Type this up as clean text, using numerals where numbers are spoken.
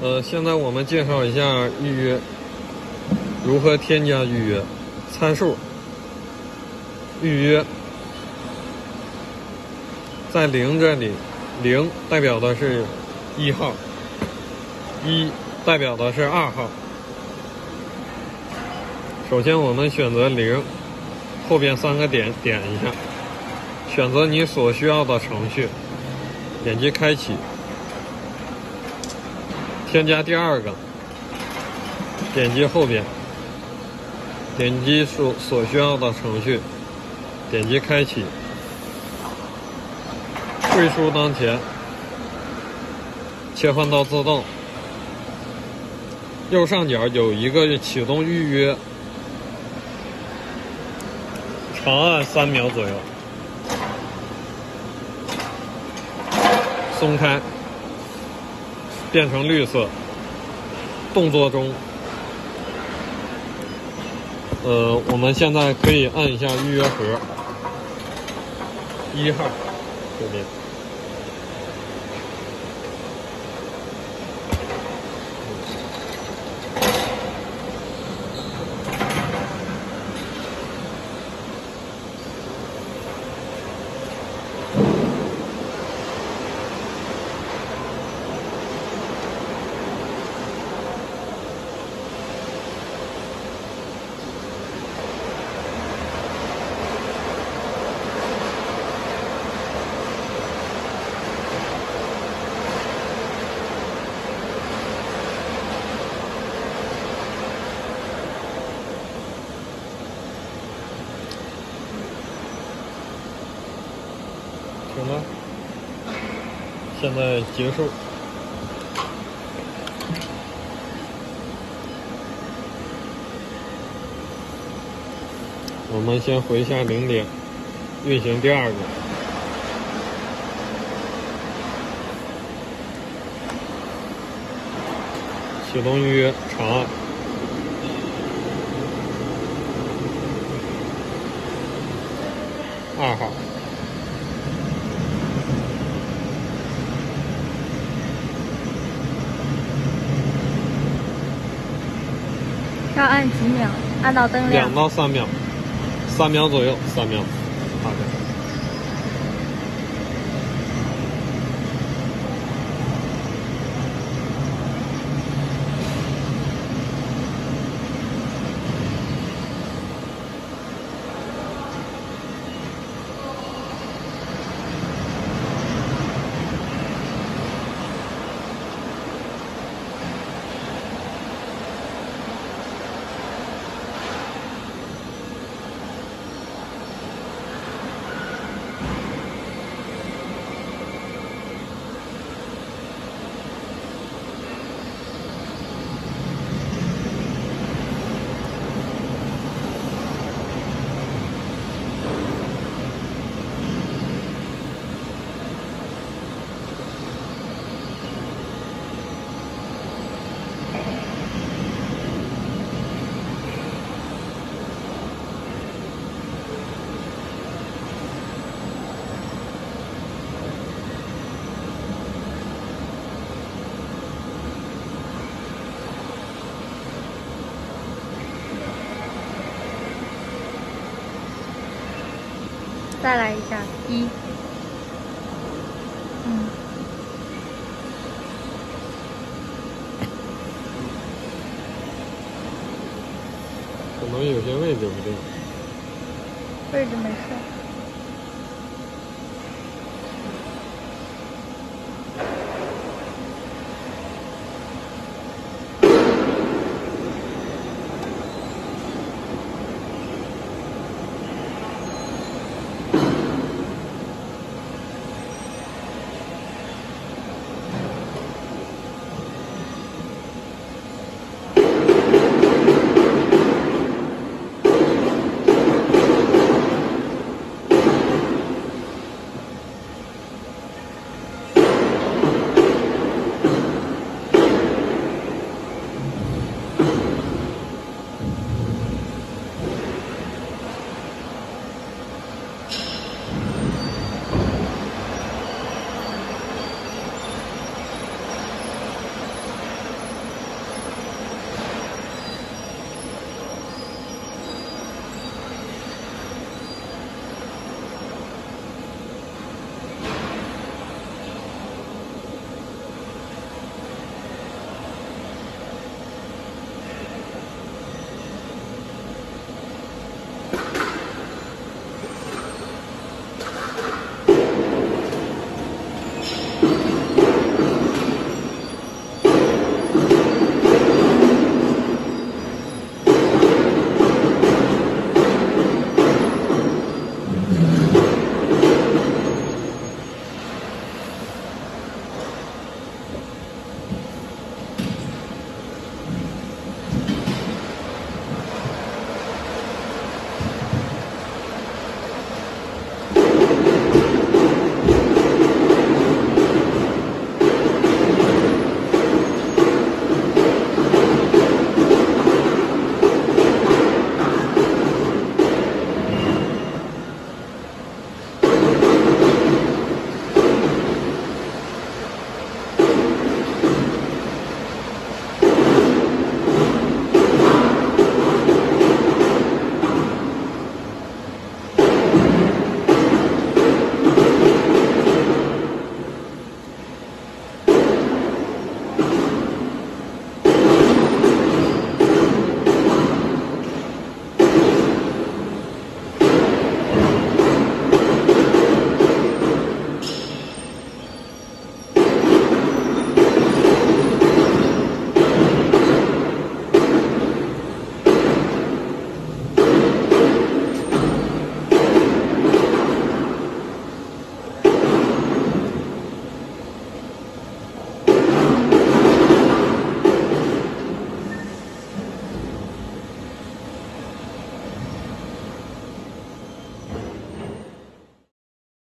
现在我们介绍一下预约，如何添加预约参数。预约在0这里，0代表的是1号，1代表的是2号。首先我们选择0，后边3个点点一下，选择你所需要的程序，点击开启。添加第2个，点击后边，点击所需要的程序，点击开启。汇输当前，切换到自动。右上角有一个启动预约，长按3秒左右，松开，变成绿色。动作中，我们现在可以按一下预约盒，1号这边。行了，现在结束。我们先回一下0点，运行第2个。启动预约，长按。2号。 要按几秒？按到灯亮。2 到3秒，3秒左右，3秒，大概。 再来一下1， 可能有些位置不对， 位置没事。